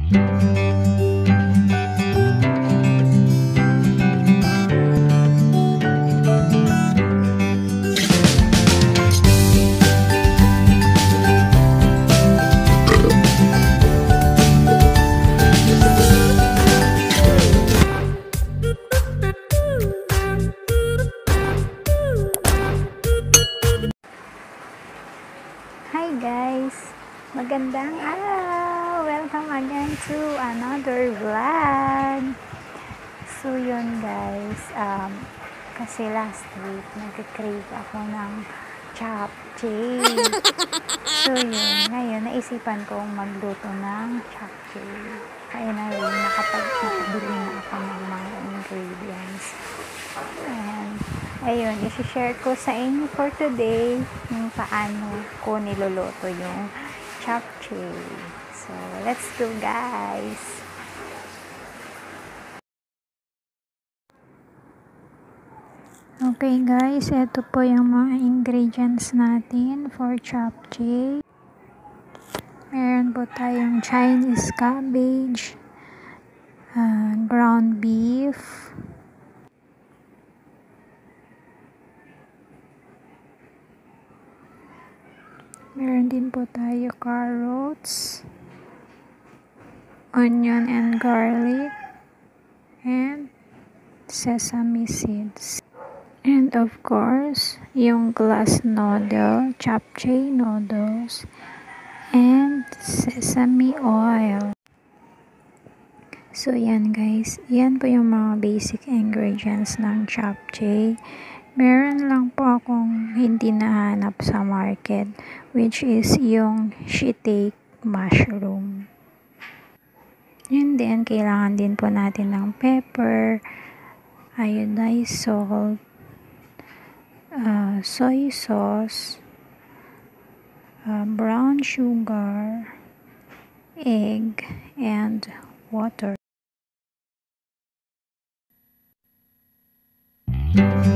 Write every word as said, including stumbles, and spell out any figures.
Hi guys! Magandang araw! Welcome again to another vlog! So yun guys, um, kasi last week nag-crave ako ng chapchae. So yun, ngayon naisipan kong magluto ng chapchae. Kaya na rin nakapag-bili na ako ng mga ingredients. And ayun, isi-share ko sa inyo for today kung paano ko niluluto yung chapchae. So, let's go guys! Okay guys, ito po yung mga ingredients natin for chapchae. Meron po tayong Chinese cabbage, uh, ground beef, meron din po tayo carrots, onion and garlic, and sesame seeds. And of course, yung glass noodle, chapchae noodles, and sesame oil. So yan guys, yan po yung mga basic ingredients ng chapchae. Meron lang po akong hindi nahanap sa market, which is yung shiitake mushroom. And then, kailangan din po natin ng pepper, iodized salt, uh, soy sauce, uh, brown sugar, egg, and water.